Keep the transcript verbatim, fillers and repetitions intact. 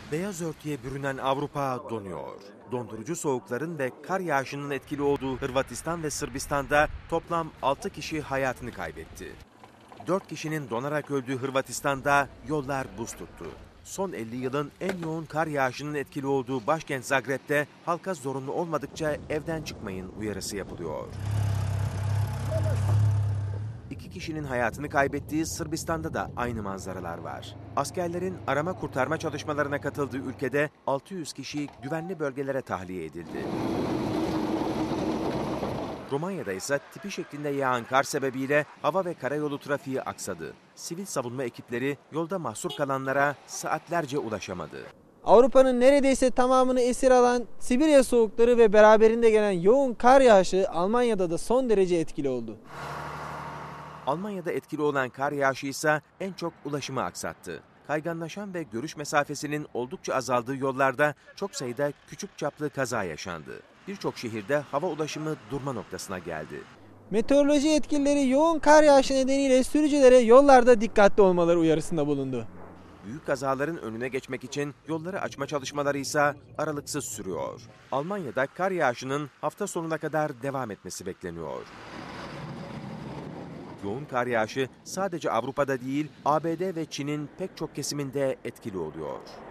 Beyaz örtüye bürünen Avrupa donuyor. Dondurucu soğukların ve kar yağışının etkili olduğu Hırvatistan ve Sırbistan'da toplam altı kişi hayatını kaybetti. dört kişinin donarak öldüğü Hırvatistan'da yollar buz tuttu. Son elli yılın en yoğun kar yağışının etkili olduğu başkent Zagreb'de halka zorunlu olmadıkça evden çıkmayın uyarısı yapılıyor. İki kişinin hayatını kaybettiği Sırbistan'da da aynı manzaralar var. Askerlerin arama kurtarma çalışmalarına katıldığı ülkede altı yüz kişi güvenli bölgelere tahliye edildi. Romanya'da ise tipi şeklinde yağan kar sebebiyle hava ve karayolu trafiği aksadı. Sivil savunma ekipleri yolda mahsur kalanlara saatlerce ulaşamadı. Avrupa'nın neredeyse tamamını esir alan Sibirya soğukları ve beraberinde gelen yoğun kar yağışı Almanya'da da son derece etkili oldu. Almanya'da etkili olan kar yağışı ise en çok ulaşımı aksattı. Kayganlaşan ve görüş mesafesinin oldukça azaldığı yollarda çok sayıda küçük çaplı kaza yaşandı. Birçok şehirde hava ulaşımı durma noktasına geldi. Meteoroloji yetkilileri yoğun kar yağışı nedeniyle sürücülere yollarda dikkatli olmaları uyarısında bulundu. Büyük kazaların önüne geçmek için yolları açma çalışmaları ise aralıksız sürüyor. Almanya'da kar yağışının hafta sonuna kadar devam etmesi bekleniyor. Yoğun kar yağışı sadece Avrupa'da değil, A B D ve Çin'in pek çok kesiminde etkili oluyor.